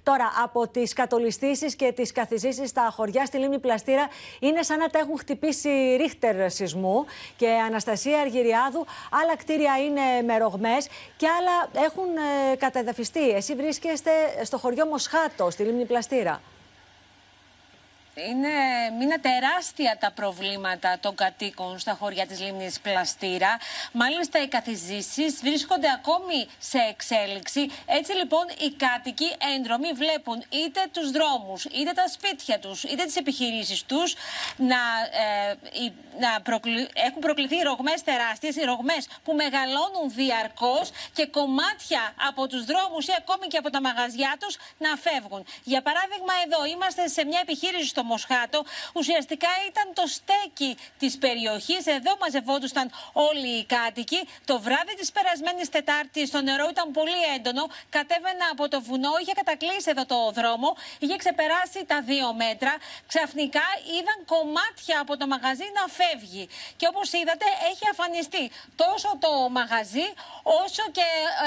Τώρα, από τις κατολιστήσεις και τις καθιζήσεις στα χωριά στη λίμνη Πλαστήρα είναι σαν να τα έχουν χτυπήσει ρίχτερ σεισμού. Και Αναστασία Αργυριάδου, άλλα κτίρια είναι με ρογμές και άλλα έχουν κατεδαφιστεί. Εσύ βρίσκεστε στο χωριό Μοσχάτο, στη λίμνη Πλαστήρα. Είναι τεράστια τα προβλήματα των κατοίκων στα χωριά της λίμνης Πλαστήρα. Μάλιστα οι καθιζήσεις βρίσκονται ακόμη σε εξέλιξη. Έτσι λοιπόν οι κάτοικοι έντρομοι βλέπουν είτε τους δρόμους, είτε τα σπίτια τους, είτε τις επιχειρήσεις τους έχουν προκληθεί ρογμές τεράστιες, οι ρογμές που μεγαλώνουν διαρκώς και κομμάτια από τους δρόμους ή ακόμη και από τα μαγαζιά τους να φεύγουν. Για παράδειγμα εδώ είμαστε σε μια επιχείρηση στο Μοσχάτο, ουσιαστικά ήταν το στέκι της περιοχής, εδώ μαζευόντουσαν όλοι οι κάτοικοι. Το βράδυ της περασμένης Τετάρτης το νερό ήταν πολύ έντονο, κατέβαινα από το βουνό, είχε κατακλείσει εδώ το δρόμο, είχε ξεπεράσει τα 2 μέτρα. Ξαφνικά είδαν κομμάτια από το μαγαζί να φεύγει και όπως είδατε έχει αφανιστεί τόσο το μαγαζί όσο και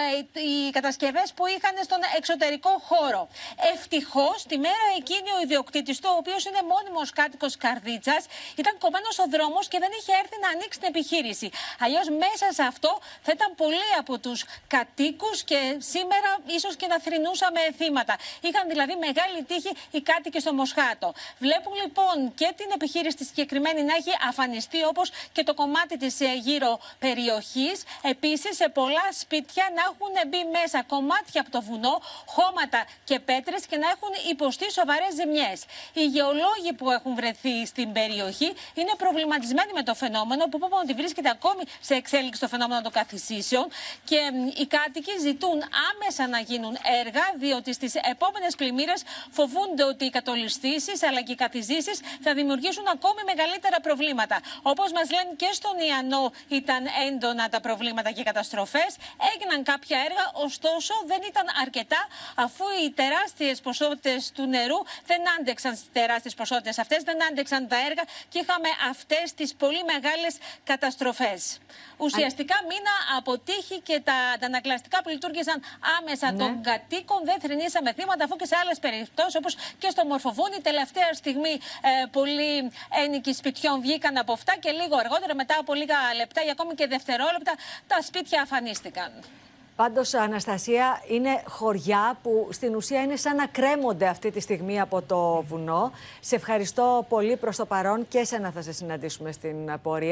οι κατασκευές που είχαν στον εξωτερικό χώρο. Ευτυχώς τη μέρα εκείνη ο ιδιοκτήτης του, ο οποίος είναι μόνιμος κάτοικος Καρδίτσας, ήταν κομμένος ο δρόμος και δεν είχε έρθει να ανοίξει την επιχείρηση. Αλλιώς μέσα σε αυτό θα ήταν πολλοί από τους κατοίκους και σήμερα ίσως και να θρηνούσαμε θύματα. Είχαν δηλαδή μεγάλη τύχη οι κάτοικοι στο Μοσχάτο. Βλέπουν λοιπόν και την επιχείρηση τη συγκεκριμένη να έχει αφανιστεί, όπως και το κομμάτι της γύρω περιοχής. Επίσης σε πολλά σπίτια να έχουν μπει μέσα κομμάτια από το βουνό, χώματα και πέτρες και να έχουν υποστεί σοβαρές ζημιές. Οι γεωλόγοι που έχουν βρεθεί στην περιοχή είναι προβληματισμένοι με το φαινόμενο, που είπαμε ότι βρίσκεται ακόμη σε εξέλιξη το φαινόμενο των καθισήσεων, και οι κάτοικοι ζητούν άμεσα να γίνουν έργα, διότι στις επόμενες πλημμύρες φοβούνται ότι οι κατολιστήσεις αλλά και οι καθιζήσεις θα δημιουργήσουν ακόμη μεγαλύτερα προβλήματα. Όπως μας λένε και στον Ιαννό ήταν έντονα τα προβλήματα και οι καταστροφές. Έγιναν κάποια έργα, ωστόσο δεν ήταν αρκετά, αφού οι τεράστιες ποσότητες του νερού δεν άντεξαν στις τεράστιες ποσότητες αυτές, δεν άντεξαν τα έργα και είχαμε αυτές τις πολύ μεγάλες καταστροφές. Ουσιαστικά μήνα αποτύχει και τα αντανακλαστικά που λειτουργήσαν άμεσα των κατοίκων. Δεν θρηνήσαμε θύματα, αφού και σε άλλες περιπτώσεις, όπως και στο Μορφοβούνι, τελευταία στιγμή πολλοί ένοικοι σπιτιών βγήκαν από αυτά και λίγο αργότερα, μετά από λίγα λεπτά ή ακόμη και δευτερόλεπτα, τα σπίτια αφανίστηκαν. Πάντως, Αναστασία, είναι χωριά που στην ουσία είναι σαν να κρέμονται αυτή τη στιγμή από το βουνό. Σε ευχαριστώ πολύ προς το παρόν και εσένα θα σε συναντήσουμε στην πορεία.